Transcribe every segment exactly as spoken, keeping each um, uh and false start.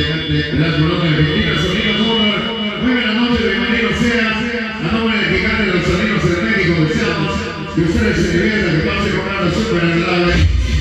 de la Colombia Argentina, Sonido Color. Muy buenas noches, bienvenidos sean. A nombre de Gigante de los Sonidos de México, deseamos que ustedes se diviertan, que pasen con una súper agradable.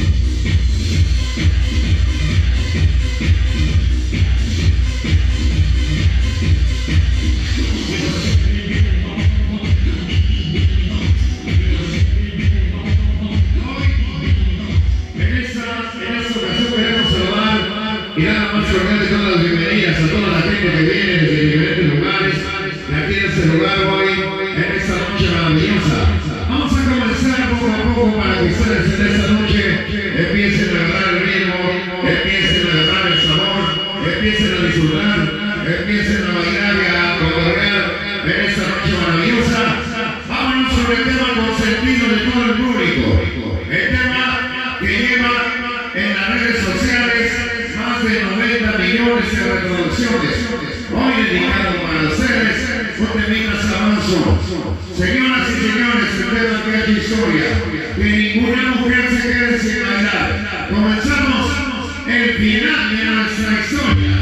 Y nada más cordial de todas las bienvenidas a toda la gente que viene desde diferentes lugares de aquí en este lugar hoy, en esta noche maravillosa. Vamos a comenzar poco a poco para que ustedes en esta noche empiecen a agarrar el ritmo, empiecen a agarrar el sabor, empiecen a disfrutar, empiecen a bailar y a cotorrear en esta noche maravillosa. Vámonos sobre el tema consentido de todo el público, el tema que lleva en las redes sociales más de noventa millones de reproducciones. Hoy dedicado para ustedes un temita sabroso. Señoras y señores, el tema que ha hecho historia, que ninguna mujer se quede sin bailar. Comenzamos el final de nuestra historia.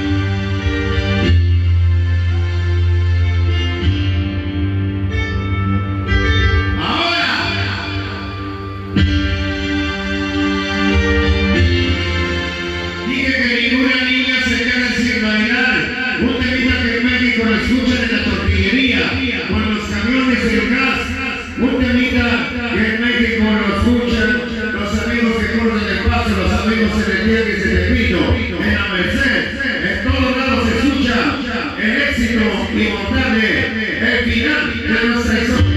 Escuchan en la tortillería, con los camiones del gas, un temita que en México lo escuchan los amigos que corren el paso, los amigos en el día que se repito, en la Merced, en todos lados se escucha el éxito inmortable, el final de nuestra historia.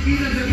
esquinas de